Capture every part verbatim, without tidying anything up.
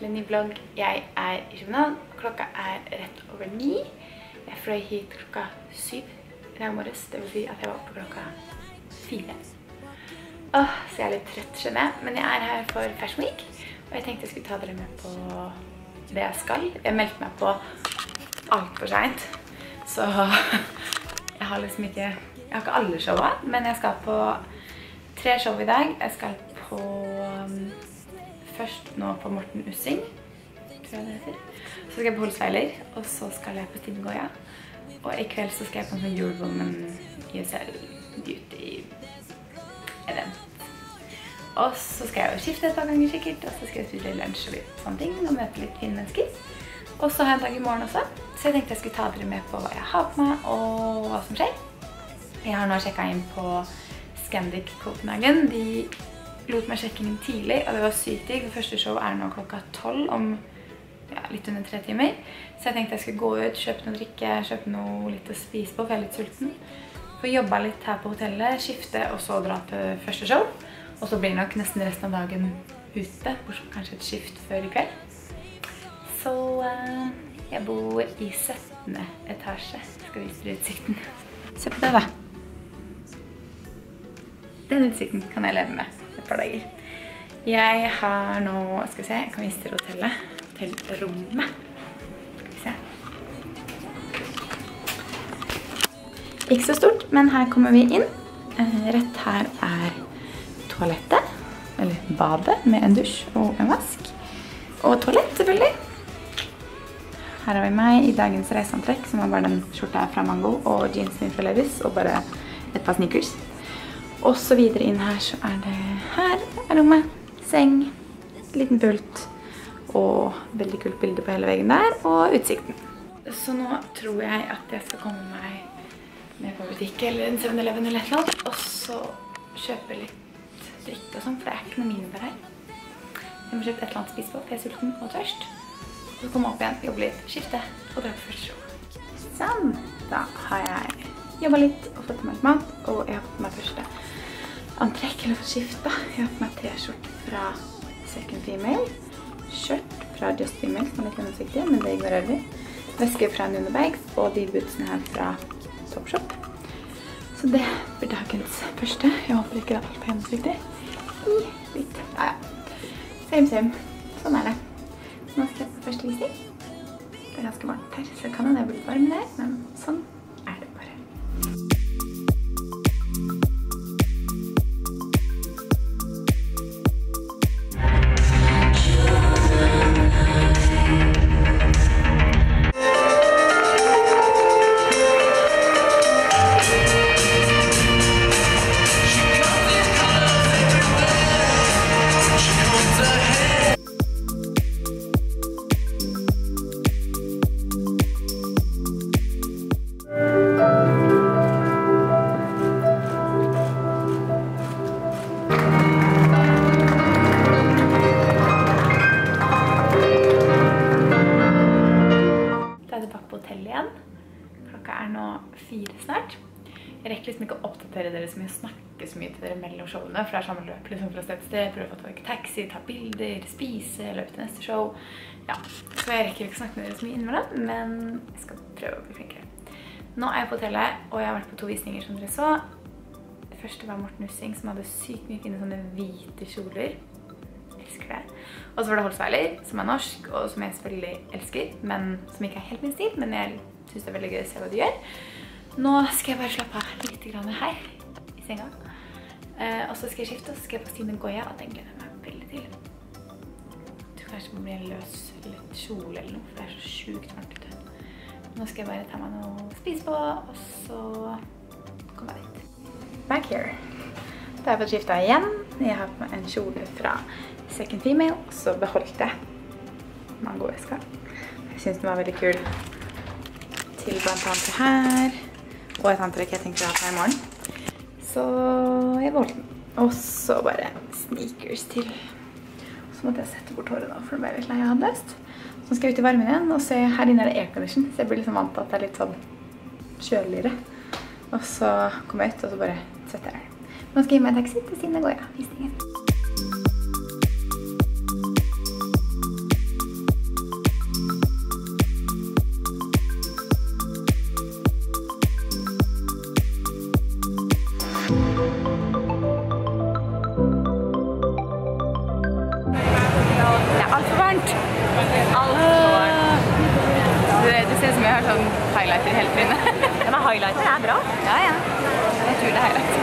til en ny vlogg. Jeg er i København. Klokka er rett over ni. Jeg fløy hit klokka syv i dag morges. Det vil si at jeg var oppe klokka fire. Åh, så jeg er litt trøtt, skjønner jeg. Men jeg er her for Fashion Week. Og jeg tenkte jeg skulle ta dere med på det jeg skal. Jeg meldte meg på alt for sent. Så jeg har liksom ikke... Jeg har ikke alle showet, men jeg skal på tre show i dag. Jeg skal på... Først nå på Morten Ussing, tror jeg det heter. Så skal jeg på Holsweiler, og så skal jeg på Stine Goya. Og i kveld så skal jeg på en sånn Eurowoman E S L Beauty event. Og så skal jeg jo skifte et par ganger sikkert, og så skal jeg spise litt lunsj og litt sånne ting, og møte litt fine mennesker. Og så har jeg en dag i morgen også, så jeg tenkte jeg skulle ta dere med på hva jeg har på meg, og hva som skjer. Jeg har nå sjekket inn på Scandic Copenhagen. De lot meg sjekke inn tidlig, og det var sykt digg. Første show er nå klokka tolv om ja, litt under tre timer. Så jeg tenkte jeg skulle gå ut, kjøpe noe drikke, kjøpe noe litt å spise på, for jeg er litt sulten. Få jobba litt her på hotellet, skifte, og så dra til første show. Og så blir det nok nesten resten av dagen ute, kanskje et skift før i kveld. Så uh, jeg bor i syttende etasje. Jeg skal vise dere utsikten. Se på det da. Den utsikten kan jeg leve med et par dager. Jeg har nå, skal vi se, jeg kan vise til hotellet, hotellrommet. Skal vi se. Ikke så stort, men her kommer vi inn. Rett her er toalettet, eller badet med en dusj og en vask. Og toalett selvfølgelig. Her har vi meg i dagens reiseantrekk, som var bare den skjorta fra Mango, og jeansen min fra Levis, og bare et par sneakers. Og så videre inn her så er det her er rommet, seng, liten pult og veldig kult bilde på hele veggen der og utsikten. Så nå tror jeg at jeg skal komme meg med på butikk eller en seven eleven eller et eller annet, og så kjøpe litt drikke og sånn, for det er ikke noe minibar her. Jeg må kjøpe et eller annet å spise på, for jeg er sulten og tørst. Og så komme opp igjen, jobbe litt, skifte og dra på første show. Sånn, da har jeg jobbet litt og fått meg litt mat, og jeg har fått meg første antrekk eller fått skifte. Jeg har fått meg t-skjort fra Second Female, skjørt fra Just Female, som er litt gjennomsiktig, men det ignorerer vi. Vesker fra Nuno Bags, og de bootsene her fra Topshop. Så det blir dagens første. Jeg håper ikke det er alt på gjennomsiktig. I litt, ja ja. Same, same. Sånn er det. Nå skal jeg på første visning. Det er ganske varmt her, så kan det bli varm der, men sånn er det bare. Fire snart. Jeg rekker liksom ikke å oppdatere dere så mye, snakke så mye til dere mellom showene, for det er samme løp liksom fra sted til sted, prøve å få tak i taxi, ta bilder, spise, løpe til neste show. Ja, så jeg rekker ikke snakke med dere så mye innimellom, men jeg skal prøve å bli flinkere. Nå er jeg på hotellet, og jeg har vært på to visninger som dere så. Det første var Morten Ussing, som hadde sykt mye fine sånne hvite kjoler. Jeg elsker det. Og så var det Holsweiler, som er norsk, og som jeg selvfølgelig elsker, men som ikke er helt min stil, men jeg synes det er veldig gøy å se hva de gjør. Nå skal jeg bare slappe av litt grann her i senga. Eh, og så skal jeg skifte, og så skal jeg på Stine Goya, og den gleder jeg meg veldig til. Jeg tror kanskje det blir en løs litt kjole eller noe, for det er så sjukt varmt ute. Nå skal jeg bare ta meg noe å spise på, og så kommer jeg dit. Back here. Da har jeg fått skiftet igjen. Jeg har på meg en kjole fra Second Female, og så beholdt jeg mangoveska. Jeg synes den var veldig kul. Til blant annet det her. Og et antrekk jeg tenkte å ha på i morgen. Så jeg valgte den. Og så bare sneakers til. Så måtte jeg sette bort håret da, for det ble litt lei jeg hadde løst. Så skal jeg ut i varmen igjen, og se her inne er det aircondition, så jeg blir liksom vant til at det er litt sånn kjøligere. Og så kommer jeg ut, og så bare setter jeg den. Nå skal jeg gi meg en taxi til Stine Goya visningen. Ja, ja. Jeg tror det er rett.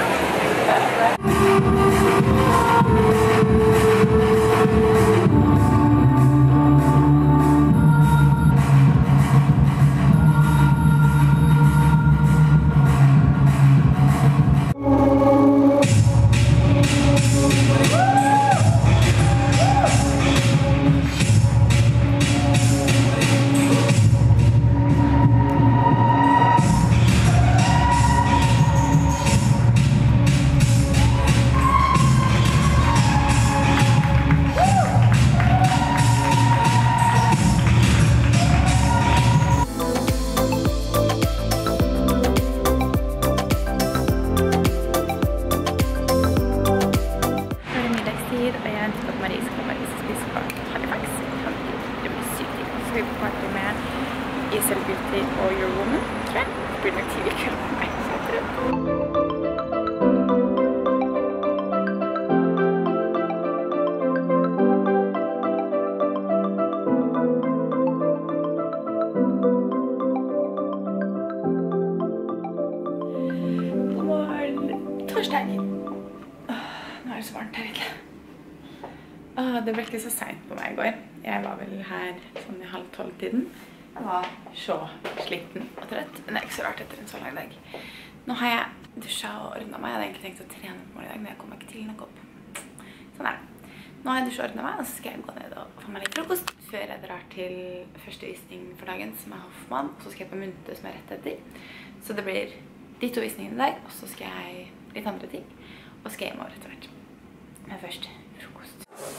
Torsdag. Nå er det så varmt her egentlig. Åh, det ble ikke så sent på meg i går. Jeg var vel her sånn i halv tolv tiden. Jeg var så sliten og trøtt, men det er ikke så rart etter en så lang dag. Nå har jeg dusjet og ordnet meg. Jeg hadde egentlig tenkt å trene på morgen i dag, men jeg kom ikke til nok opp. Sånn er det. Nå har jeg dusjet og ordnet meg, og så skal jeg gå ned og få meg litt frokost før jeg drar til første visning for dagen, som er Hoffmann, og så skal jeg på Munte, som er rett etter. Så det blir de to visningene i dag, og så skal jeg litt andre ting, og skal jeg hjem over etter hvert. Men først frokost.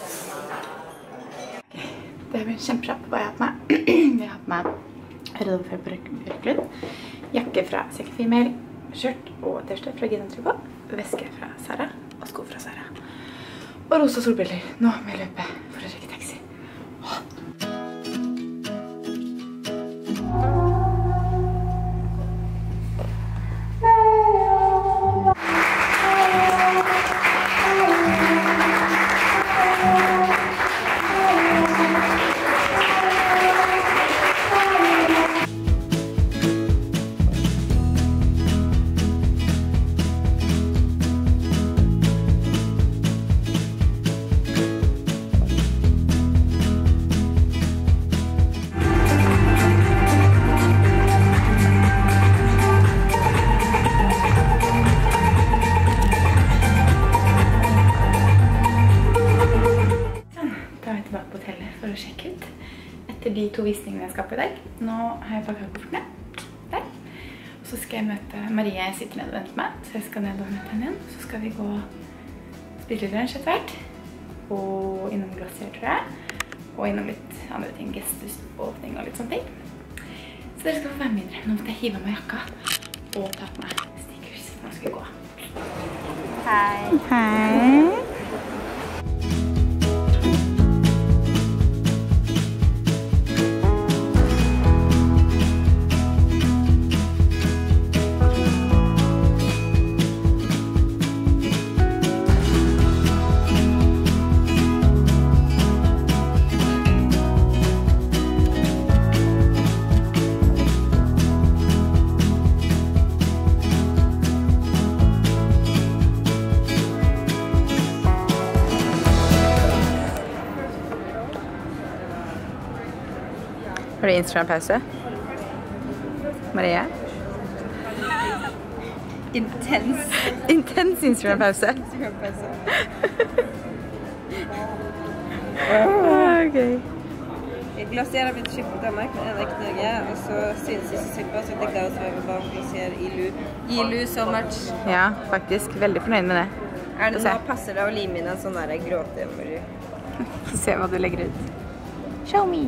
Okay. Det blir kjempekjapt hva jeg har på meg. Jeg har på meg Røde for Bjørklund, jakke fra Second Female, skjørt og t-skjorte fra Gina Trubå, veske fra Zara og sko fra Zara. Og rosa solbriller. Nå må jeg løpe for å sjekke taxi. Åh. De to visningene jeg skal på i dag. Nå har jeg pakket koffertene der. Og så skal jeg møte Marie, sitter ned og venter meg, så jeg skal ned og møte henne igjen. Så skal vi gå spille lunsj etter hvert, og innom Glossier, tror jeg, og innom litt andre ting, gestehusåpning og litt sånne ting. Så dere skal få være med videre. Nå måtte jeg hive meg jakka og ta på meg stickers. Nå skal vi gå. Hei. Hei. Har du Instagram-pause? Marie? Intens. Intens Instagram-pause. Instagram-pause. Ok. Glossier har blitt kjøpt på Danmark, men enda ikke Norge, og så synes jeg så sykt på, så jeg tenkte jeg også være på Glossier Ilu. Ilu so much. Ja, faktisk. Veldig fornøyd med det. Er det nå passer det å lime inn en sånn der gråte-emoji? Få se hva du legger ut. Show me!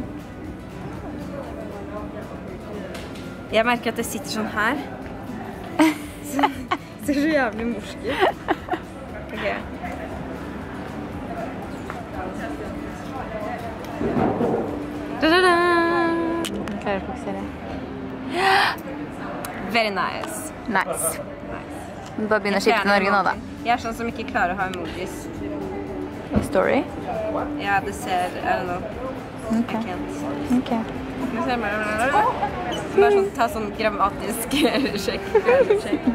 Jeg merker at det sitter sånn her. Så, det ser så jævlig morsk ut. Ok. Da-da-da! Jeg klarer å fokusere. Very nice. Nice. Du bare begynner å skifte til Norge nå, da. Jeg er sånn som ikke klarer å ha emojis. Story? Ja, det ser, I don't know. Ok. I can't. Ok. Nå ser man det. Bare sånn, ta sånn grammatisk sjekk. sjekk.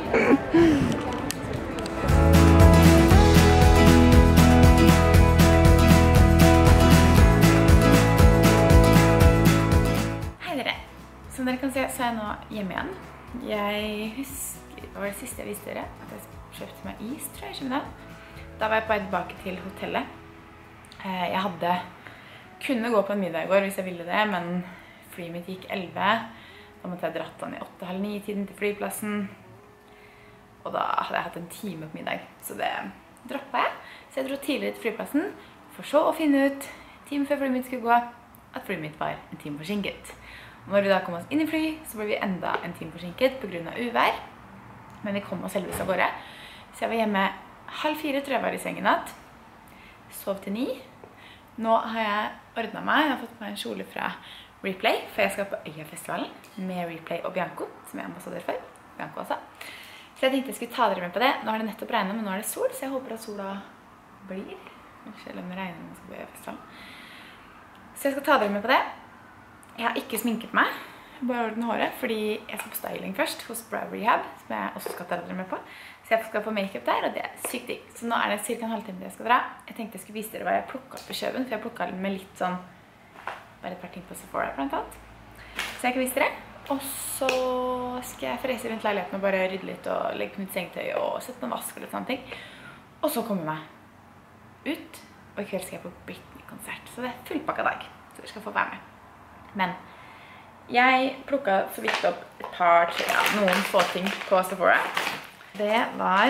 Hei dere. Som dere kan se, så er jeg nå hjemme igjen. Jeg husker, det var det siste jeg viste dere, at jeg kjøpte meg is, tror jeg, ikke det? Da var jeg på vei tilbake til hotellet. Jeg hadde, kunne gå på en middag i går hvis jeg ville det, men flyet mitt gikk elleve. Da måtte jeg dratt den i åtte, halv ni tiden til flyplassen. Og da hadde jeg hatt en time på middag, så det droppet jeg. Så jeg dro tidligere til flyplassen, for så å finne ut, time før flyet mitt skulle gå, at flyet mitt var en time forsinket. Og når vi da kom oss inn i fly, så ble vi enda en time forsinket på grunn av uvær. Men vi kom oss heldigvis av gårde. Så jeg var hjemme halv fire, tror jeg var i sengen natt. Sov til ni. Nå har jeg ordnet meg. Jeg har fått meg en kjole fra Replay, for jeg skal på Øyafestivalen med Replay og Bianco, som jeg er ambassadør for. Bianco også. Så jeg tenkte jeg skulle ta dere med på det. Nå har det nettopp regnet, men nå er det sol, så jeg håper at sola blir. Selv om det regner når man skal på Øyafestivalen. Så jeg skal ta dere med på det. Jeg har ikke sminket meg, bare ordnet håret, fordi jeg skal på styling først hos Brow Rehab, som jeg også skal ta dere med på. Så jeg skal få make-up der, og det er sykt digg. Så nå er det cirka en halvtime til jeg skal dra. Jeg tenkte jeg skulle vise dere hva jeg plukket opp i kjøben, for jeg plukket med litt sånn, bare et par ting på Sephora blant annet. Så jeg kan vise dere. Og så skal jeg forreise rundt leiligheten og bare rydde litt og legge på mitt sengetøy og sette noen vask og litt sånne ting. Og så kommer jeg meg ut, og i kveld skal jeg på Britney-konsert. Så det er fullpakket dag, så dere skal få være med. Men jeg plukket så vidt opp et par, ja, noen få ting på Sephora. Det var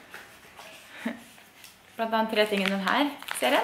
blant annet tre ting i denne serien.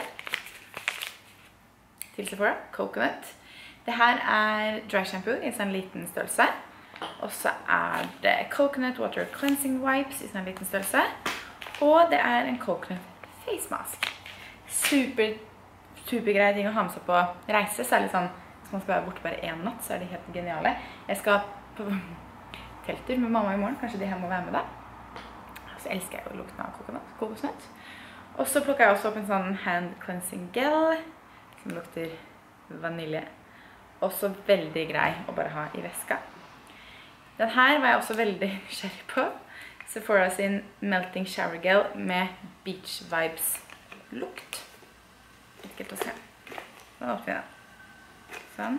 Til Sephora, Coconut. Det her er dry shampoo i sånn liten størrelse. Og så er det Coconut Water Cleansing Wipes i sånn liten størrelse. Og det er en Coconut Face Mask. Super, super grei ting å ha med seg på reise, særlig sånn hvis man skal være borte bare en natt, så er de helt geniale. Jeg skal på telttur med mamma i morgen, kanskje de her må være med da. Så elsker jeg å lukte av kokosnøtt. Og så plukker jeg også opp en sånn hand cleansing gel, som lukter vanilje. Også veldig grei å bare ha i veska. Den her var jeg også veldig nysgjerrig på. Sephora sin Melting Shower Gel med Beach Vibes lukt. Ekkelt å se. Den åpner jeg da. Sånn.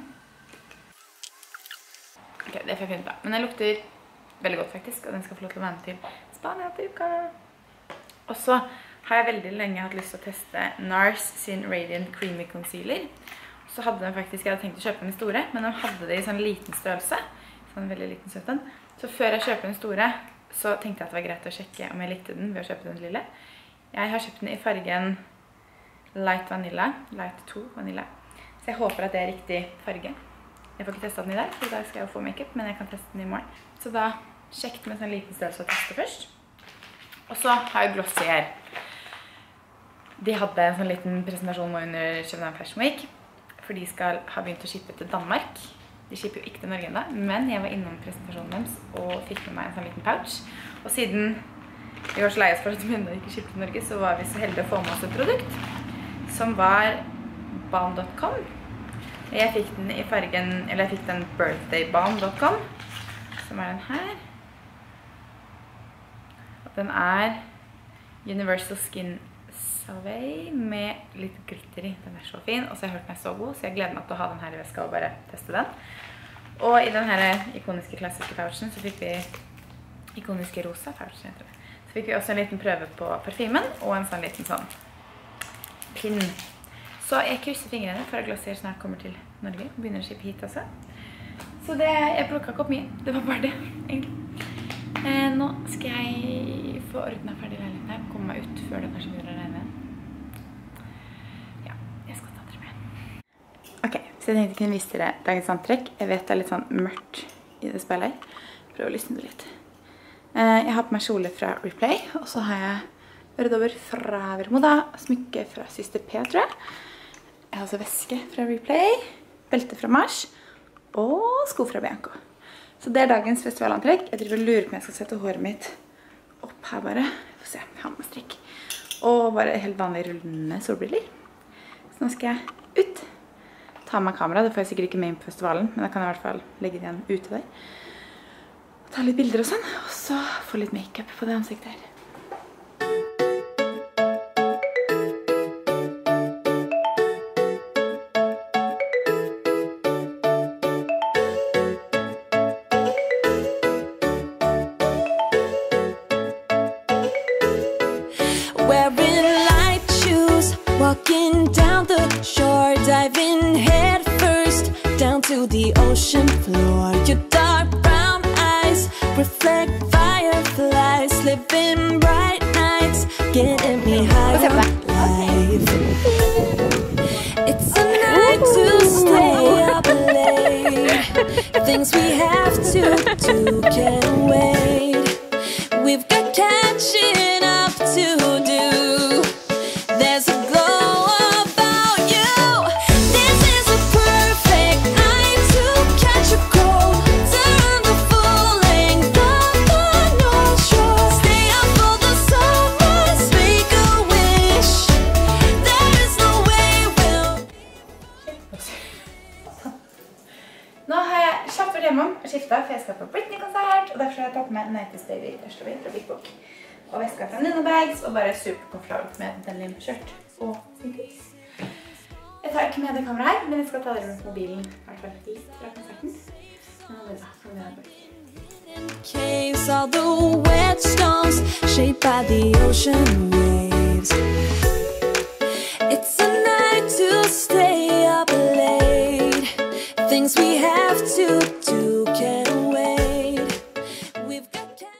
Ok, det får jeg finne ut av. Men den lukter veldig godt faktisk, og den skal få lov til å være med til Spania til uka. Og så har jeg veldig lenge hatt lyst til å teste NARS sin Radiant Creamy Concealer. Så hadde den faktisk, jeg hadde tenkt å kjøpe den i store, men de hadde det i sånn liten størrelse. Sånn veldig liten størrelse. Så før jeg kjøper den store, så tenkte jeg at det var greit å sjekke om jeg likte den ved å kjøpe den lille. Jeg har kjøpt den i fargen Light Vanilla, Light to Vanilla. Så jeg håper at det er riktig farge. Jeg får ikke testet den i dag, for i dag skal jeg jo få make-up, men jeg kan teste den i morgen. Så da sjekk med sånn liten størrelse å teste først. Og så har jeg Glossier. De hadde en sånn liten presentasjon nå under København Fashion Week, for de skal ha begynt å shippe til Danmark. De shipper jo ikke til Norge enda, men jeg var innom presentasjonen deres og fikk med meg en sånn liten pouch. Og siden vi var så leie oss for at de enda ikke shippet til Norge, så var vi så heldige å få med oss et produkt, som var balm dot com. Jeg fikk den i fargen, eller jeg fikk den birthday balm dot com, som er den her. Og den er Universal Skin Salve med litt glitter i. Den er så fin, og så har jeg hørt den er så god, så jeg gleder meg til å ha den her i veska og bare teste den. Og i den her ikoniske klassiske pouchen så fikk vi ikoniske rosa pouchen, heter det. Så fikk vi også en liten prøve på parfymen, og en sånn liten sånn pinn. Så jeg krysser fingrene for at Glossier snart kommer til Norge og begynner å shippe hit også. Så det, jeg plukket ikke opp mye. Det var bare det, egentlig. Eh, nå skal jeg få ordnet ferdig leiligheten her og komme meg ut før det kanskje begynner å regne. Ja, jeg skal ta dere med. Ok, så jeg tenkte jeg kunne vise dere dagens antrekk. Jeg vet det er litt sånn mørkt i det speilet her. Prøv å lysne det litt. Eh, jeg har på meg kjole fra Replay, og så har jeg øredobber fra Vermoda, smykke fra Syster P, tror jeg. Jeg har også veske fra Replay, belte fra Mars, og sko fra Bianco. Så det er dagens festivalantrekk. Jeg driver og lurer på om jeg skal sette håret mitt opp her bare. Jeg får se, jeg har med strikk. Og bare helt vanlige rullende solbriller. Så nå skal jeg ut ta med kamera. Det får jeg sikkert ikke med inn på festivalen, men jeg kan i hvert fall legge det igjen ute der. Ta litt bilder og sånn, og så få litt make-up på det ansiktet her. Walking down the shore, diving head first down to the ocean floor. Your dark brown eyes reflect fireflies, living bright nights, getting me high on life. It's a night to stay up late. Things we have to do can't wait. We've got catching up to do. There's a Nå har jeg kjapt vært hjemme og skiftet, for jeg skal på Britney-konsert, og derfor har jeg tatt med nineties Baby Tørstøy fra Big Book. Og veska fra Nuno Bags, og bare superkomfortabelt med denim-skjørt og sneakers. Jeg tar ikke med det kameraet her, men jeg skal ta det med mobilen, i hvert fall litt fra konserten. Men nå vil jeg få det bort. Caves, all the whetstones shaped by the ocean waves. It's a night to stay up late. Things we have to